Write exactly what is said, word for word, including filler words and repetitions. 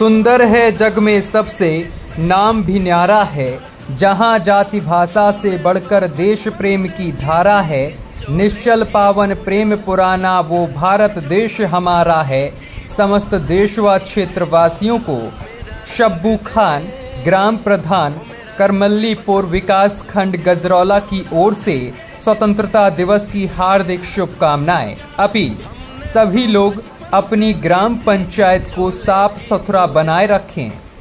सुंदर है जग में सबसे नाम भी न्यारा है, जहाँ जाति भाषा से बढ़कर देश प्रेम की धारा है। निश्चल पावन प्रेम पुराना वो भारत देश हमारा है। समस्त देश व क्षेत्रवासियों को शब्बू खान ग्राम प्रधान करमल्लीपुर विकास खंड गजरौला की ओर से स्वतंत्रता दिवस की हार्दिक शुभकामनाएं। अपील, सभी लोग अपनी ग्राम पंचायत को साफ सुथरा बनाए रखें।